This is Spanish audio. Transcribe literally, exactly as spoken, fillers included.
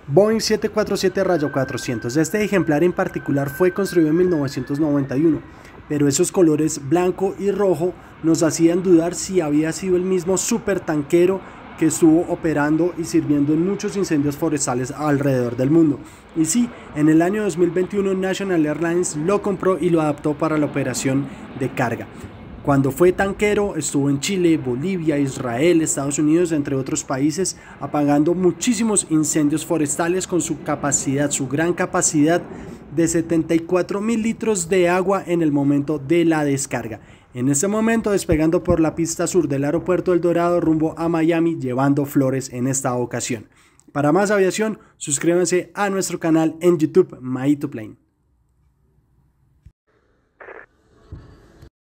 Boeing siete cuatro siete cuatrocientos. Este ejemplar en particular fue construido en mil novecientos noventa y uno, pero esos colores blanco y rojo nos hacían dudar si había sido el mismo supertanquero que estuvo operando y sirviendo en muchos incendios forestales alrededor del mundo. Y sí, en el año dos mil veintiuno National Airlines lo compró y lo adaptó para la operación de carga. Cuando fue tanquero estuvo en Chile, Bolivia, Israel, Estados Unidos, entre otros países, apagando muchísimos incendios forestales con su capacidad, su gran capacidad de setenta y cuatro mil litros de agua en el momento de la descarga. En este momento despegando por la pista sur del aeropuerto El Dorado rumbo a Miami, llevando flores en esta ocasión. Para más aviación, suscríbanse a nuestro canal en YouTube, My two Plane.